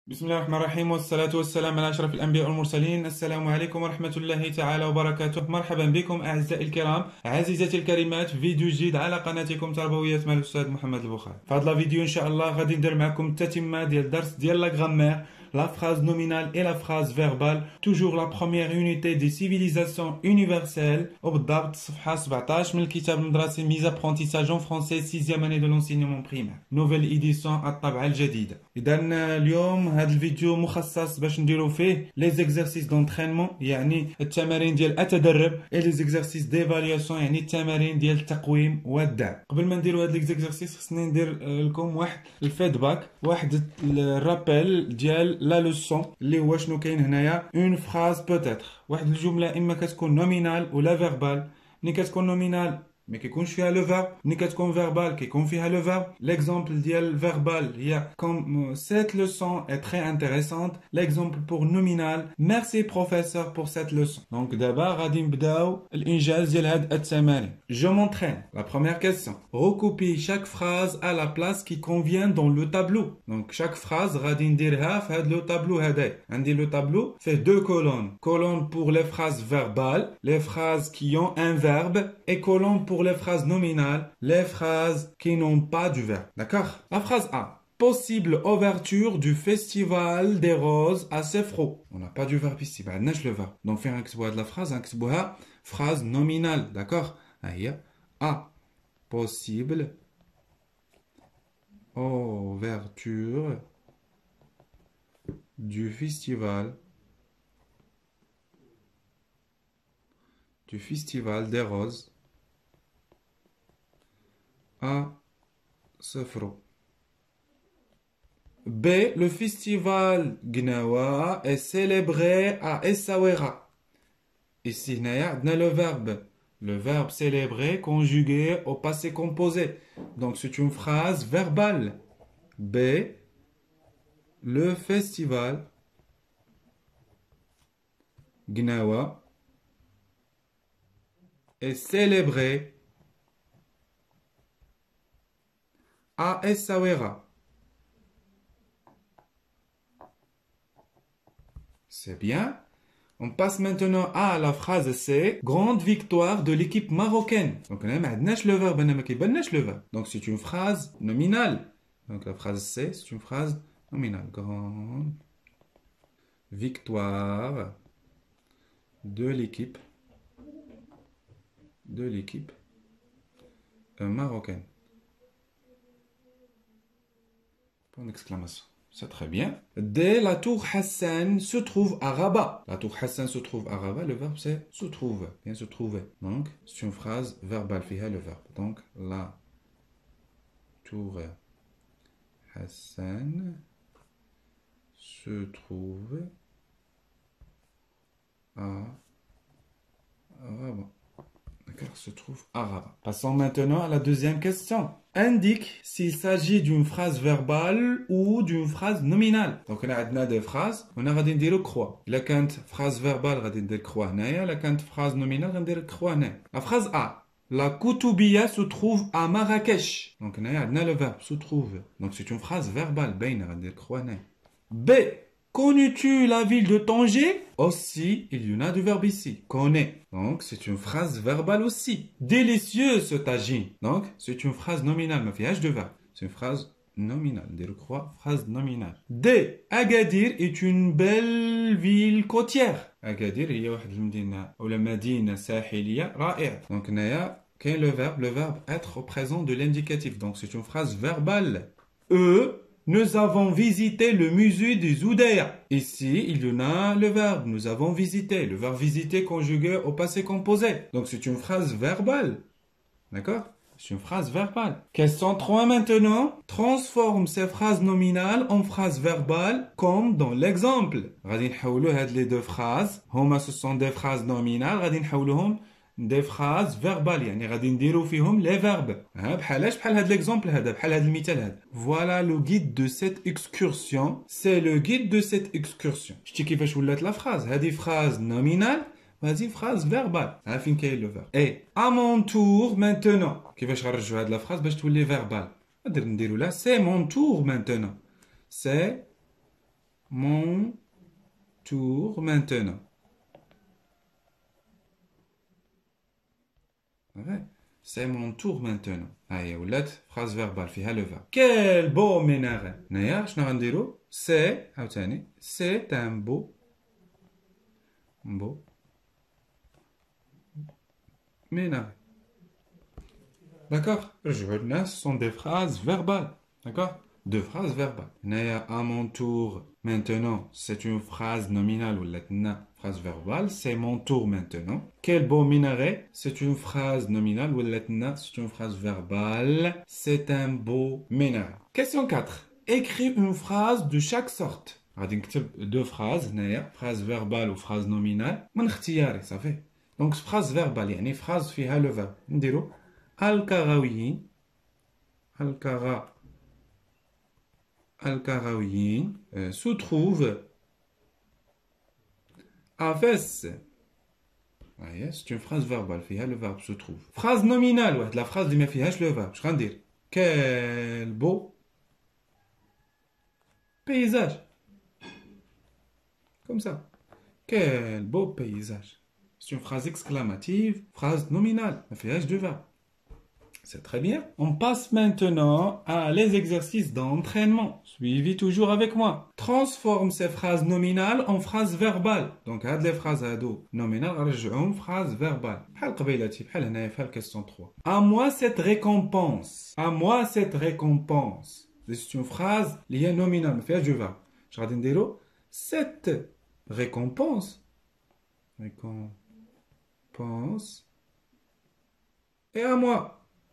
بسم الله الرحمن الرحيم والصلاة والسلام على أشرف الأنبياء والمرسلين. السلام عليكم ورحمة الله تعالى وبركاته. مرحبا بكم أعزائي الكرام، عزيزتي الكريمات، في فيديو جديد على قناتكم تربوية مع الأستاذ محمد البخاري. في هذا الفيديو إن شاء الله غادي ندير معكم التتمة ديال الدرس ديال لا غرامير، la phrase nominale et la phrase verbale, toujours la première unité des civilisations universelles. وبالضبط صفحة 17 من الكتاب المدرسي ميز apprentissage en français 6e année de l'enseignement primaire. Nouvelle édition الطبعة الجديدة. إذا اليوم هذا الفيديو مخصص باش نديرو فيه les exercices d'entraînement، يعني التمارين ديال التدرب، et les exercices d'évaluation، يعني التمارين ديال التقويم والدعم. قبل ما نديرو هاد l'exercice خصني ندير لكم واحد الفيدباك، واحد الرابيل ديال لا لوسون اللي هو شنو كاين هنايا. اون فراز بوتيتر، واحد الجمله اما كتكون نومينال ولا فيربال. ملي كتكون نومينال ما كيكونش فيها لو فيرب، ملي كتكون فيربال كيكون فيها لو فيرب. ليكزامبل ديال فيربال هي كوم cette leçon est très intéressante. l'exemple pour nominal merci professeur pour cette leçon. donc دابا غادي نبداو الانجاز ديال هاد التمارين. je m'entraîne. la première question: recopier chaque phrase à la place qui convient dans le tableau. donc chaque phrase غادي نديرها في هاد لو طابلو هذايا. عندي لو طابلو فيه deux colonnes. colonne pour les phrases verbales, les phrases qui ont un verbe, et colonne pour les phrases nominales, les phrases qui n'ont pas du verbe. D'accord? La phrase A: possible ouverture du festival des roses à Sefro. On n'a pas du verbe ici, bah, on a le verbe. Donc, faire un de la phrase, un phrase nominale. D'accord? Aïe. A: possible ouverture du festival des roses à Sefro. B: le festival Gnawa est célébré à Essaouira. Ici, on a le verbe célébrer conjugué au passé composé. Donc, c'est une phrase verbale. B: le festival Gnawa est célébré à Essaouira. C'est bien. On passe maintenant à la phrase C: grande victoire de l'équipe marocaine. Donc on a le verbe, le verbe. Donc c'est une phrase nominale. Donc la phrase C, c'est une phrase nominale. Grande victoire de l'équipe marocaine. Point d'exclamation. C'est très bien. Dès la tour Hassan se trouve à Rabat. La tour Hassan se trouve à Rabat. Le verbe c'est se trouve. Bien se trouver. Donc c'est une phrase verbale. Fiha le verbe. Donc la tour Hassan se trouve à Rabat. D'accord, se trouve à Rabat. Passons maintenant à la deuxième question. Indique s'il s'agit d'une phrase verbale ou d'une phrase nominale. Donc on a des phrases, on a غادي نديرو croix. La كانت phrase verbale غادي ندير croix هنايا، la كانت phrase nominale غادي ندير croix هنايا. La phrase A: la Koutoubia se trouve à Marrakech. Donc هنايا عندنا le verbe se trouve. Donc c'est une phrase verbale باينة غادي ندير croix هنايا. B: connais-tu la ville de Tanger? Aussi, il y en a du verbe ici. Connais. Donc, c'est une phrase verbale aussi. Délicieux ce tagine. Donc, c'est une phrase nominale. Ma fille, de verbe. C'est une phrase nominale. Des croix, phrase nominale. D: Agadir est une belle ville côtière. Agadir, il y a une madina sahiliya ra'i'a. Donc, naya, quel est le verbe être au présent de l'indicatif. Donc, c'est une phrase verbale. E: nous avons visité le musée des Oudéa. Ici, il y en a le verbe. Nous avons visité. Le verbe visiter conjugué au passé composé. Donc, c'est une phrase verbale. D'accord? C'est une phrase verbale. Question 3 maintenant. Transforme ces phrases nominales en phrases verbales comme dans l'exemple. غادي نحولوا هاد les deux phrases. هما ce sont des phrases nominales. غادي نحولوهم des phrases verbales. يعني غادي نديرو فيهم les verbes. بحال هاد l'exemple هذا، بحال هاد المثال هذا. Voilà le guide de cette excursion. C'est le guide de cette excursion. شتي كيفاش ولات la phrase. هذه phrase nominale وهذه phrase verbale. فين كاين le verbe. Et à mon tour maintenant. كيفاش غنرجعوا هاد la phrase باش تولي verbale. نديرو là c'est mon tour maintenant. C'est Mon tour maintenant. Ouais. C'est mon tour maintenant. Aïe, ولات phrase verbale فيها le verbe. Quel beau minaret. نايا شنو غنديرو؟ C'est عاوتاني c'est un beau minaret. D'accord? رجعوا لنا ce sont des phrases verbales. D'accord? Deux phrases verbales. Naya à mon tour maintenant, c'est une phrase nominale ou la phrase verbale, c'est mon tour maintenant. Quel beau minaret, c'est une phrase nominale ou la c'est une phrase verbale, c'est un beau minaret. Question 4. Écris une phrase de chaque sorte. غادي نكتب deux phrases, naya, phrase verbale ou phrase nominale. من اختياري صافي. Donc phrase verbale يعني phrase فيها le verbe. نديرو الكرويين Al-Karawiyin se trouve à Fès. C'est une phrase verbale, فيها le verbe se trouve. Phrase nominale, la phrase اللي ما فيهاش le verbe. Je vais dire quel beau paysage. Comme ça. Quel beau paysage. C'est une phrase exclamative, phrase nominale, ما فيهاش de verbe. C'est très bien. On passe maintenant à les exercices d'entraînement. Suivez toujours avec moi. Transforme ces phrases nominales en phrases verbales. Donc, هاد les phrases nominales, رجعهم phrases verbales. بحال قبيلاتي بحال هنايا في question 3. À moi cette récompense. À moi cette récompense. C'est une phrase اللي هي nominale, ما فيهاش du verbe. Je غادي نديرو cette récompense. Récompense. Et à moi.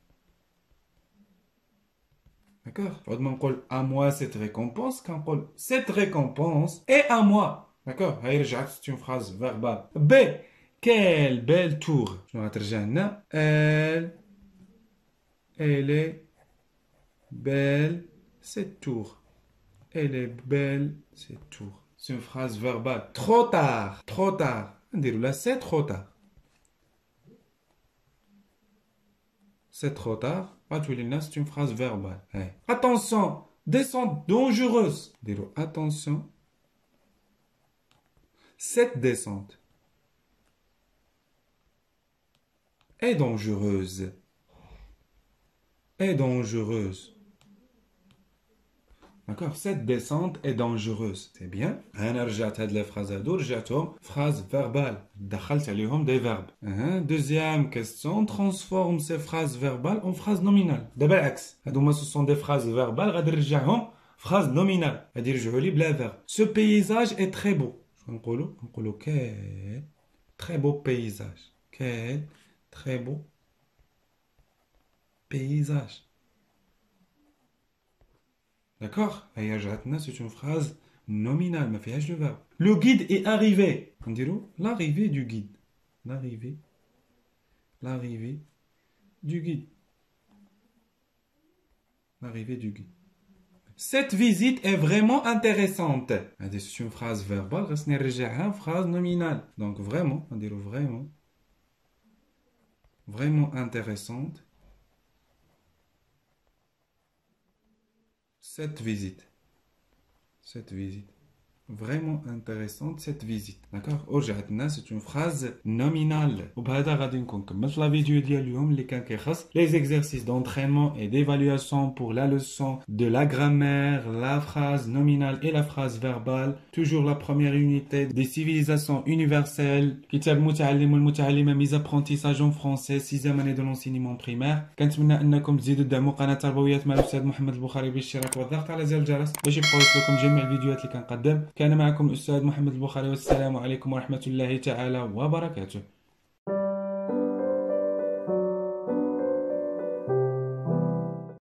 D'accord? À moi cette récompense, quand on dit cette récompense est à moi. D'accord? C'est une phrase verbale. B. Quelle belle tour. Elle est belle cette tour. Elle est belle cette tour. C'est une phrase verbale. Trop tard. Trop tard. On dit là, c'est trop tard. C'est trop tard. C'est une phrase verbale. Hey. Attention, descente dangereuse. Attention, cette descente est dangereuse. Est dangereuse. D'accord, cette descente est dangereuse. C'est bien. أنا رجعت هاد les phrases هادو رجعتهم phrase verbale. دخلت عليهم des verbes. Deuxième question, transforme ces phrases verbales en phrases nominales. دابا العكس. هادو ce sont des phrases verbales غادي نرجعهم phrase nominale. غادي يرجعوا لي بلا verbe. Ce paysage est très beau. شنو نقولوا quel très beau paysage. Quel très beau paysage. D'accord? C'est une phrase nominale, mais fait le verbe. Le guide est arrivé. On dit l'arrivée du guide. L'arrivée du guide. L'arrivée du guide. Cette visite est vraiment intéressante. C'est une phrase verbale, c'est une phrase nominale. Donc vraiment, on dit vraiment. Vraiment intéressante. Cette visite. Vraiment intéressante cette visite. D'accord? ورجعتنا c'est une phrase nominale. وبهذا غادي نكون كملت لا فيديو ديال اليوم اللي كان كيخص les exercices d'entraînement et d'évaluation pour la leçon de la grammaire, la phrase nominale et la phrase verbale. Toujours la première unité des civilisations universelles. كتاب المتعلم والمتعلمة ميز apprentissage en français 6e année de l'enseignement primaire. كنتمنى انكم تزيدوا تدعموا قناة تربويات مع الاستاذ محمد البخاري بالاشتراك والضغط على زر الجرس باش يبقاو يوصلكم جميع الفيديوهات اللي كنقدم. كان معكم الأستاذ محمد البخاري والسلام عليكم ورحمة الله تعالى وبركاته.